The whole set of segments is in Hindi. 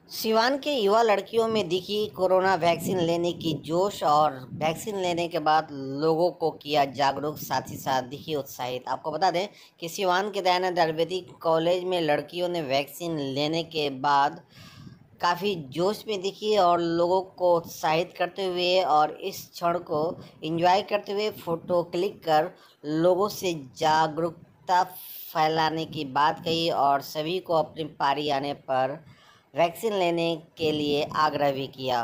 सिवान के युवा लड़कियों में दिखी कोरोना वैक्सीन लेने की जोश और वैक्सीन लेने के बाद लोगों को किया जागरूक, साथ ही साथ दिखी उत्साहित। आपको बता दें कि सिवान के दयानंद आयुर्वेदिक कॉलेज में लड़कियों ने वैक्सीन लेने के बाद काफ़ी जोश में दिखी और लोगों को उत्साहित करते हुए और इस क्षण को एंजॉय करते हुए फ़ोटो क्लिक कर लोगों से जागरूकता फैलाने की बात कही और सभी को अपनी पारी आने पर वैक्सीन लेने के लिए आग्रह भी किया।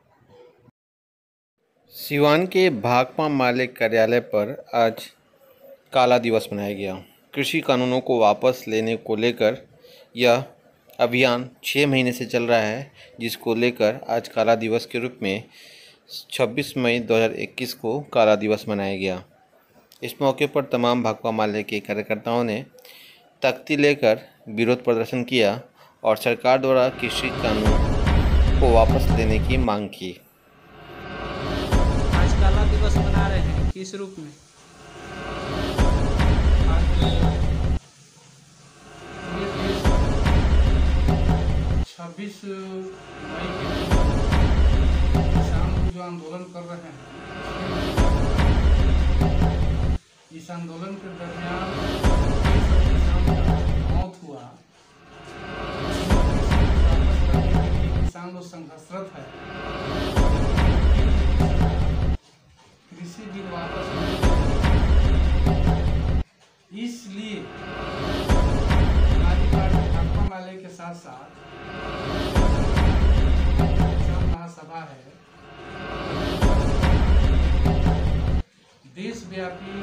सिवान के भाकपा माले कार्यालय पर आज काला दिवस मनाया गया। कृषि कानूनों को वापस लेने को लेकर यह अभियान 6 महीने से चल रहा है, जिसको लेकर आज काला दिवस के रूप में 26 मई 2021 को काला दिवस मनाया गया। इस मौके पर तमाम भाकपा माले के कार्यकर्ताओं ने तख्ती लेकर विरोध प्रदर्शन किया और सरकार द्वारा कृषि कानून को वापस लेने की मांग की। आज काला दिवस मना रहे हैं, किस रूप में? आज 26 मई के दिन किसान जो आंदोलन कर रहे हैं, इस आंदोलन के दरमियान कई सौ किसान का मौत हुआ। किसान लोग संघर्षरत है, कृषि बिल वापस इसलिए हमारी पार्टी भाकपा माले के साथ साथ किसान महासभा है, देशव्यापी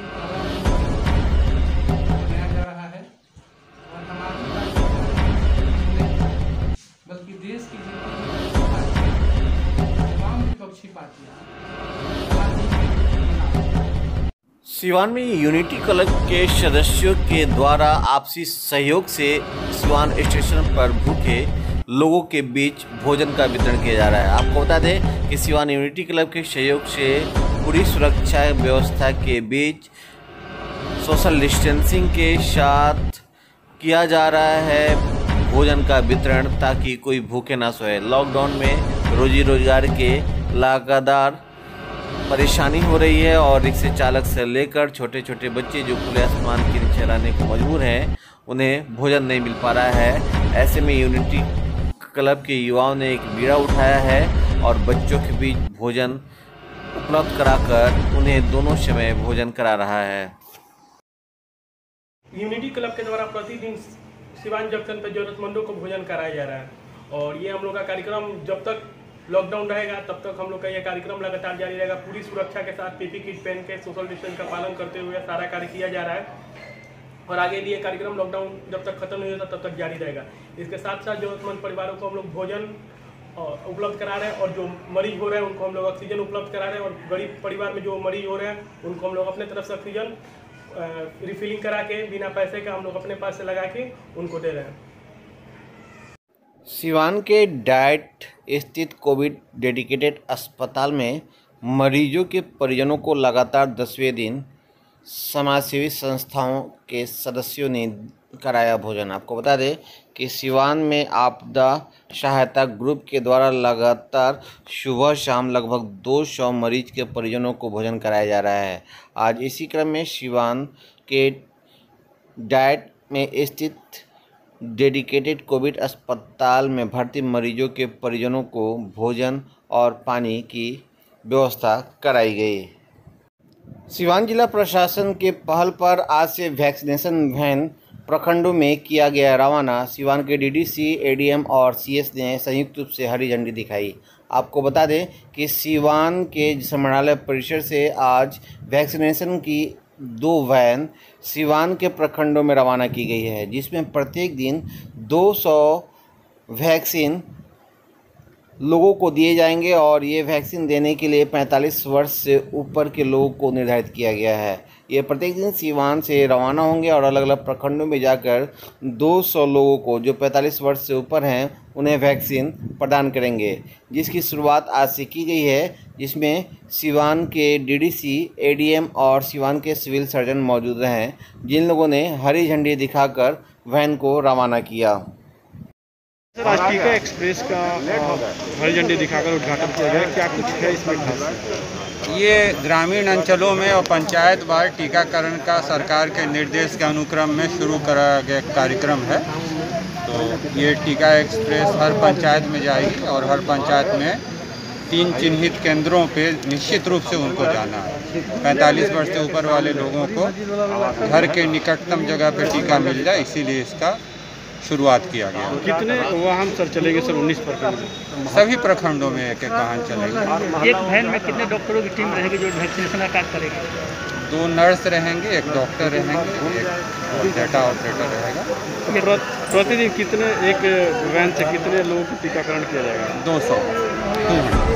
मनाया जा रहा है और हमारी पार्टी बल्कि देश की तमाम विपक्षी पार्टियां सिवान में यूनिटी क्लब के सदस्यों के द्वारा आपसी सहयोग से सिवान स्टेशन पर भूखे लोगों के बीच भोजन का वितरण किया जा रहा है। आपको बता दें कि सिवान यूनिटी क्लब के सहयोग से पूरी सुरक्षा व्यवस्था के बीच सोशल डिस्टेंसिंग के साथ किया जा रहा है भोजन का वितरण, ताकि कोई भूखे ना सोए। लॉकडाउन में रोजी रोजगार के लगातार परेशानी हो रही है और रिक्शे चालक से लेकर छोटे छोटे बच्चे जो खुले आसमान के नीचे रहने को मजबूर हैं, उन्हें भोजन नहीं मिल पा रहा है। ऐसे में यूनिटी क्लब के युवाओं ने एक बीड़ा उठाया है और बच्चों के बीच भोजन उपलब्ध कराकर उन्हें दोनों समय भोजन करा रहा है। यूनिटी क्लब के द्वारा प्रतिदिन सिवान जंक्शन पर जरूरतमंदों को भोजन कराया जा रहा है और ये हम लोग का कार्यक्रम जब तक लॉकडाउन रहेगा तब तक हम लोग का ये कार्यक्रम लगातार जारी रहेगा। पूरी सुरक्षा के साथ पीपी किट पहन के सोशल डिस्टेंस का पालन करते हुए सारा कार्य किया जा रहा है और आगे भी ये कार्यक्रम लॉकडाउन जब तक खत्म नहीं होता तब तक जारी रहेगा। इसके साथ साथ जरूरतमंद परिवारों को हम लोग भोजन उपलब्ध करा रहे हैं और जो मरीज हो रहे हैं उनको हम लोग ऑक्सीजन उपलब्ध करा रहे हैं और गरीब परिवार में जो मरीज हो रहे हैं उनको हम लोग अपने तरफ से ऑक्सीजन रिफिलिंग करा के बिना पैसे का हम लोग अपने पास से लगा के उनको दे रहे हैं। सिवान के डाइट स्थित कोविड डेडिकेटेड अस्पताल में मरीजों के परिजनों को लगातार 10वें दिन समाजसेवी संस्थाओं के सदस्यों ने कराया भोजन। आपको बता दें कि सिवान में आपदा सहायता ग्रुप के द्वारा लगातार सुबह शाम लगभग 200 मरीज के परिजनों को भोजन कराया जा रहा है। आज इसी क्रम में सिवान के डाइट में स्थित डेडिकेटेड कोविड अस्पताल में भर्ती मरीजों के परिजनों को भोजन और पानी की व्यवस्था कराई गई। सिवान जिला प्रशासन के पहल पर आज से वैक्सीनेशन वैन प्रखंडों में किया गया रवाना। सिवान के डीडीसी, एडीएम और सीएस ने संयुक्त रूप से हरी झंडी दिखाई। आपको बता दें कि सिवान के समरणालय परिसर से आज वैक्सीनेशन की 2 वैन सिवान के प्रखंडों में रवाना की गई है, जिसमें प्रत्येक दिन 200 वैक्सीन लोगों को दिए जाएंगे और ये वैक्सीन देने के लिए 45 वर्ष से ऊपर के लोगों को निर्धारित किया गया है। ये प्रत्येक दिन सिवान से रवाना होंगे और अलग अलग प्रखंडों में जाकर 200 लोगों को जो 45 वर्ष से ऊपर हैं उन्हें वैक्सीन प्रदान करेंगे, जिसकी शुरुआत आज से की गई है, जिसमें सिवान के डीडीसी, एडीएम और सिवान के सिविल सर्जन मौजूद हैं, जिन लोगों ने हरी झंडी दिखाकर वैन को रवाना किया। सर, आज टीका एक्सप्रेस का हरी झंडी दिखाकर उद्घाटन किया गया, क्या कुछ है इसमें खास? ये ग्रामीण अंचलों में और पंचायत वार टीकाकरण का सरकार के निर्देश के अनुक्रम में शुरू करा गया कार्यक्रम है। तो ये टीका एक्सप्रेस हर पंचायत में जाएगी और हर पंचायत में 3 चिन्हित केंद्रों पे निश्चित रूप से उनको जाना है। 45 वर्ष से ऊपर वाले लोगों को घर के निकटतम जगह पे टीका मिल जाए, इसीलिए इसका शुरुआत किया गया। कितने वाहन सर चलेंगे सर? 19 प्रखंड में सभी प्रखंडों में एक वाहन चलेगा। एक वैन में कितने डॉक्टरों की टीम रहेगी जो वैक्सीनेशन का कार्य करेगी? 2 नर्स रहेंगे, 1 डॉक्टर रहेंगे, 1 डाटा ऑपरेटर रहेगा। प्रतिदिन कितने, एक वैन से कितने लोगों को टीकाकरण किया जाएगा? 200।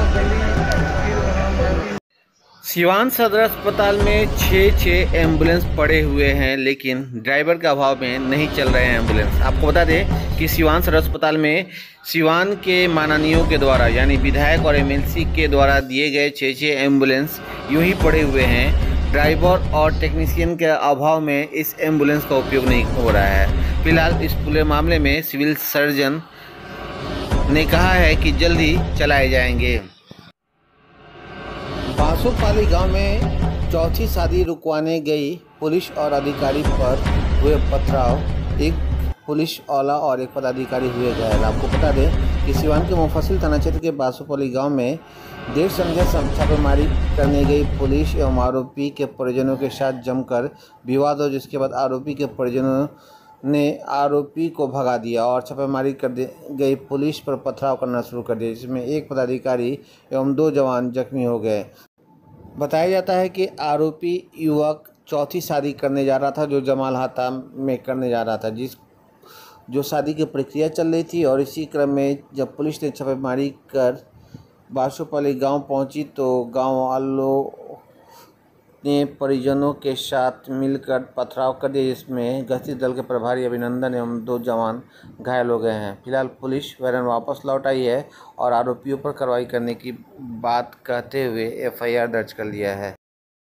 सिवान सदर अस्पताल में 6 एम्बुलेंस पड़े हुए हैं, लेकिन ड्राइवर के अभाव में नहीं चल रहे हैं एम्बुलेंस। आपको बता दें कि सिवान सदर अस्पताल में सिवान के माननीयों के द्वारा यानी विधायक और एमएलसी के द्वारा दिए गए 6 एम्बुलेंस यूं ही पड़े हुए हैं। ड्राइवर और टेक्नीशियन के अभाव में इस एम्बुलेंस का उपयोग नहीं हो रहा है। फिलहाल इस पूरे मामले में सिविल सर्जन ने कहा है कि जल्दी चलाए जाएंगे। बांसोपाली गांव में चौथी शादी रुकवाने गई पुलिस और अधिकारी पर हुए पथराव, एक पुलिस वाला और एक पदाधिकारी हुए घायल। आपको बता दें कि सिवान के मुफस्सिल थाना क्षेत्र के बांसोपाली गांव में देर संध्या छापेमारी करने गई पुलिस एवं आरोपी के परिजनों के साथ जमकर विवाद हो, जिसके बाद आरोपी के परिजनों ने आरोपी को भगा दिया और छापेमारी कर गई पुलिस पर पथराव करना शुरू कर दिया, जिसमें एक पदाधिकारी एवं 2 जवान जख्मी हो गए। बताया जाता है कि आरोपी युवक चौथी शादी करने जा रहा था, जो जमालहाता में करने जा रहा था, जो शादी की प्रक्रिया चल रही थी। और इसी क्रम में जब पुलिस ने छापेमारी कर बांसोपाली गांव पहुंची तो गांव वालों ने परिजनों के साथ मिलकर पथराव कर दिया, जिसमें गश्ती दल के प्रभारी अभिनंदन एवं 2 जवान घायल हो गए हैं। फिलहाल पुलिस वैरन वापस लौट आई है और आरोपियों पर कार्रवाई करने की बात कहते हुए एफआईआर दर्ज कर लिया है।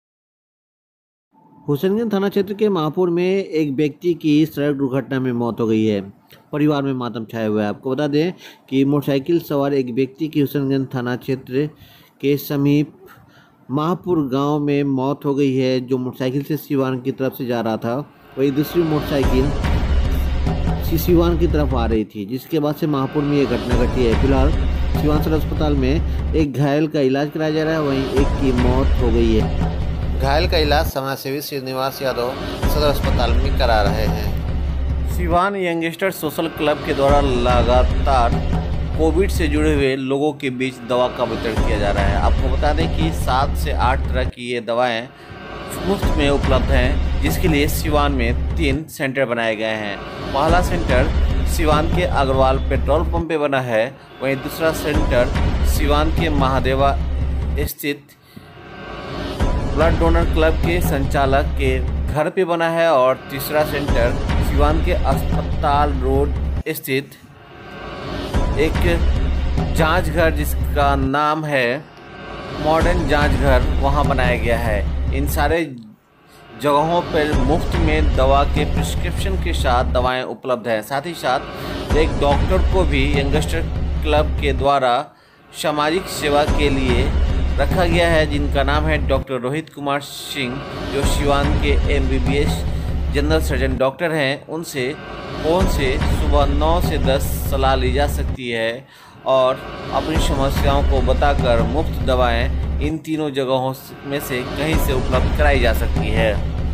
हुसैनगंज थाना क्षेत्र के महापुर में एक व्यक्ति की सड़क दुर्घटना में मौत हो गई है। परिवार में मातम छाया हुआ है। आपको बता दें कि मोटरसाइकिल सवार एक व्यक्ति की हुसैनगंज थाना क्षेत्र के समीप महापुर गांव में मौत हो गई है, जो मोटरसाइकिल से सिवान की तरफ से जा रहा था। वही दूसरी मोटरसाइकिल सिवान की तरफ आ रही थी, जिसके बाद से महापुर में ये घटना घटी है। फिलहाल सिवान सदर अस्पताल में एक घायल का इलाज कराया जा रहा है, वहीं एक की मौत हो गई है। घायल का इलाज समाजसेवी श्रीनिवास यादव सदर अस्पताल में करा रहे हैं। सिवान यंगस्टर सोशल क्लब के द्वारा लगातार कोविड से जुड़े हुए लोगों के बीच दवा का वितरण किया जा रहा है। आपको बता दें कि 7 से 8 तरह की ये दवाएं मुफ्त में उपलब्ध हैं, जिसके लिए सिवान में 3 सेंटर बनाए गए हैं। पहला सेंटर सिवान के अग्रवाल पेट्रोल पंप पे बना है, वहीं दूसरा सेंटर सिवान के महादेवा स्थित ब्लड डोनर क्लब के संचालक के घर पे बना है, और तीसरा सेंटर सिवान के अस्पताल रोड स्थित एक जांच घर जिसका नाम है मॉडर्न जांच घर, वहां बनाया गया है। इन सारे जगहों पर मुफ्त में दवा के प्रिस्क्रिप्शन के साथ दवाएं उपलब्ध हैं। साथ ही साथ एक डॉक्टर को भी यंगस्टर क्लब के द्वारा सामाजिक सेवा के लिए रखा गया है, जिनका नाम है डॉक्टर रोहित कुमार सिंह, जो सिवान के एमबीबीएस जनरल सर्जन डॉक्टर हैं। उनसे फ़ोन से सुबह 9 से 10 सलाह ली जा सकती है और अपनी समस्याओं को बताकर मुफ्त दवाएं इन तीनों जगहों में से कहीं से उपलब्ध कराई जा सकती है।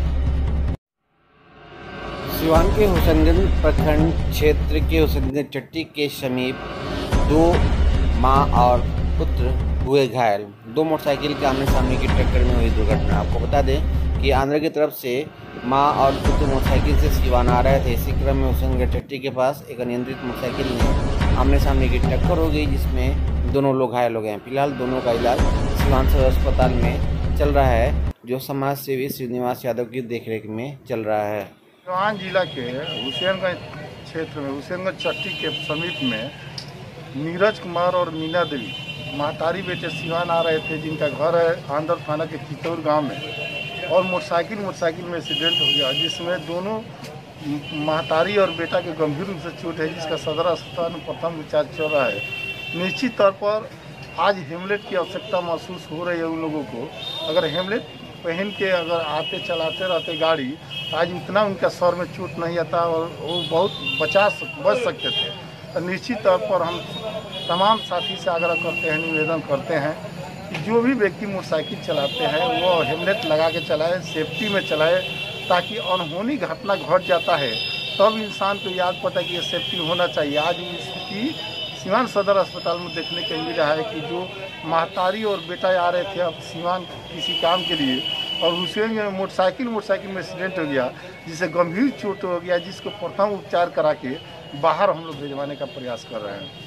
सिवान के हुसैनगंज प्रखंड क्षेत्र के हुसैनगंज चट्टी के समीप 2 मां और पुत्र हुए घायल। 2 मोटरसाइकिल के आमने सामने की टक्कर में हुई दुर्घटना। आपको बता दें कि आंध्र की तरफ से मां और पुत्र मोटरसाइकिल से सिवान आ रहे थे। इसी क्रम में हुसैनगंज चट्टी के पास एक अनियंत्रित मोटरसाइकिल ने आमने सामने की टक्कर हो गई, जिसमें दोनों लोग घायल हो गए हैं। फिलहाल दोनों का इलाज सिवान सदर अस्पताल में चल रहा है, जो समाज सेवी श्रीनिवास यादव की देखरेख में चल रहा है। सिवान जिला के हुसैनगंज क्षेत्र में हुसैनगंज चट्टी के समीप में नीरज कुमार और मीना देवी महतारी बेटे सिवान आ रहे थे, जिनका घर है आंध्र थाना के चित्तौर गांव में, और मोटरसाइकिल में एक्सीडेंट हो गया, जिसमें दोनों महतारी और बेटा के गंभीर रूप से चोट है, जिसका सदर अस्पताल में प्रथम उपचार चल रहा है। निश्चित तौर पर आज हेमलेट की आवश्यकता महसूस हो रही है उन लोगों को। अगर हेमलेट पहन के अगर आते चलाते रहते गाड़ी, तो आज इतना उनका सर में चोट नहीं आता और वो बहुत बच सकते थे। तो निश्चित तौर पर हम तमाम साथी से आग्रह करते हैं, निवेदन करते हैं कि जो भी व्यक्ति मोटरसाइकिल चलाते हैं वो हेलमेट लगा के चलाए, सेफ्टी में चलाए, ताकि अनहोनी घटना घट जाता है तब इंसान को याद पड़ता है कि ये सेफ्टी होना चाहिए। आज इसकी सीवान सदर अस्पताल में देखने को मिल रहा है कि जो महतारी और बेटा आ रहे थे अब सीवान किसी काम के लिए, और उसे मोटरसाइकिल में एक्सीडेंट हो गया, जिसे गंभीर चोट हो गया, जिसको प्रथम उपचार करा के बाहर हम लोग भिजवाने का प्रयास कर रहे हैं।